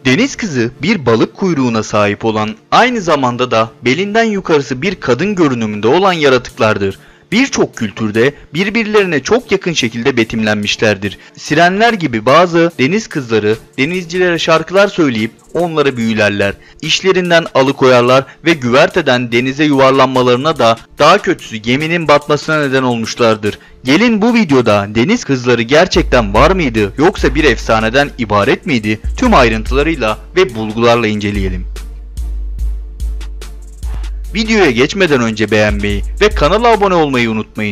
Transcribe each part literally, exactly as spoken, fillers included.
Deniz kızı bir balık kuyruğuna sahip olan, aynı zamanda da belinden yukarısı bir kadın görünümünde olan yaratıklardır. Birçok kültürde birbirlerine çok yakın şekilde betimlenmişlerdir. Sirenler gibi bazı deniz kızları denizcilere şarkılar söyleyip onları büyülerler. İşlerinden alıkoyarlar ve güverteden denize yuvarlanmalarına da daha kötüsü geminin batmasına neden olmuşlardır. Gelin bu videoda deniz kızları gerçekten var mıydı yoksa bir efsaneden ibaret miydi? Tüm ayrıntılarıyla ve bulgularla inceleyelim. Videoya geçmeden önce beğenmeyi ve kanala abone olmayı unutmayın.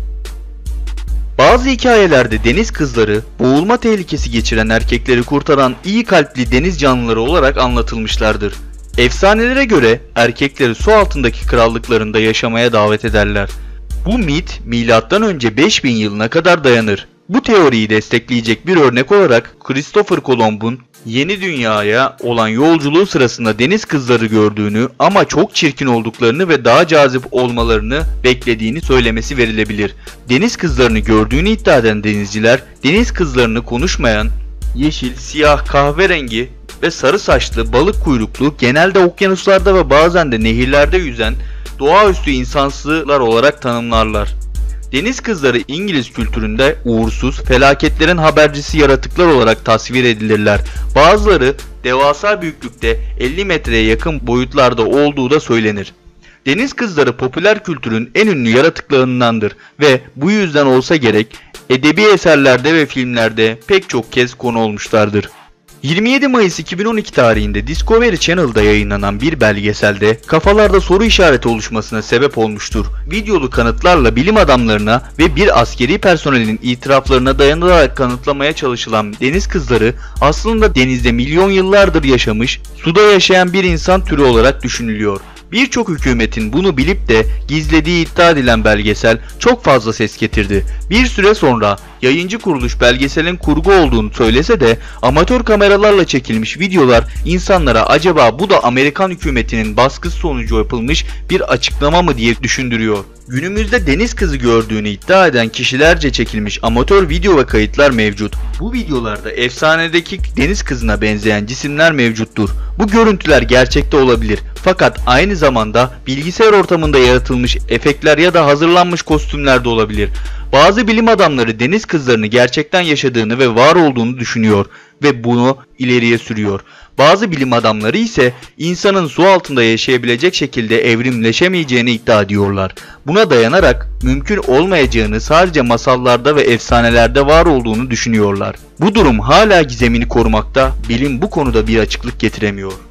Bazı hikayelerde deniz kızları boğulma tehlikesi geçiren erkekleri kurtaran iyi kalpli deniz canlıları olarak anlatılmışlardır. Efsanelere göre erkekleri su altındaki krallıklarında yaşamaya davet ederler. Bu mit milattan önce beş bin yılına kadar dayanır. Bu teoriyi destekleyecek bir örnek olarak Christopher Columbus'un Yeni Dünya'ya olan yolculuğu sırasında deniz kızları gördüğünü ama çok çirkin olduklarını ve daha cazip olmalarını beklediğini söylemesi verilebilir. Deniz kızlarını gördüğünü iddia eden denizciler, deniz kızlarını konuşmayan, yeşil, siyah, kahverengi ve sarı saçlı, balık kuyruklu, genelde okyanuslarda ve bazen de nehirlerde yüzen doğaüstü insansılar olarak tanımlarlar. Deniz kızları İngiliz kültüründe uğursuz, felaketlerin habercisi yaratıklar olarak tasvir edilirler. Bazıları devasa büyüklükte elli metreye yakın boyutlarda olduğu da söylenir. Deniz kızları popüler kültürün en ünlü yaratıklarındandır ve bu yüzden olsa gerek edebi eserlerde ve filmlerde pek çok kez konu olmuşlardır. yirmi yedi Mayıs iki bin on iki tarihinde Discovery Channel'da yayınlanan bir belgeselde kafalarda soru işareti oluşmasına sebep olmuştur. Videolu kanıtlarla bilim adamlarına ve bir askeri personelin itiraflarına dayanılarak kanıtlamaya çalışılan deniz kızları aslında denizde milyon yıllardır yaşamış, suda yaşayan bir insan türü olarak düşünülüyor. Birçok hükümetin bunu bilip de gizlediği iddia edilen belgesel çok fazla ses getirdi. Bir süre sonra yayıncı kuruluş belgeselin kurgu olduğunu söylese de amatör kameralarla çekilmiş videolar insanlara acaba bu da Amerikan hükümetinin baskısı sonucu yapılmış bir açıklama mı diye düşündürüyor. Günümüzde deniz kızı gördüğünü iddia eden kişilerce çekilmiş amatör video ve kayıtlar mevcut. Bu videolarda efsanedeki deniz kızına benzeyen cisimler mevcuttur. Bu görüntüler gerçekte olabilir. Fakat aynı zamanda bilgisayar ortamında yaratılmış efektler ya da hazırlanmış kostümler de olabilir. Bazı bilim adamları deniz kızlarını gerçekten yaşadığını ve var olduğunu düşünüyor ve bunu ileriye sürüyor. Bazı bilim adamları ise insanın su altında yaşayabilecek şekilde evrimleşemeyeceğini iddia ediyorlar. Buna dayanarak mümkün olmayacağını, sadece masallarda ve efsanelerde var olduğunu düşünüyorlar. Bu durum hala gizemini korumakta, bilim bu konuda bir açıklık getiremiyor.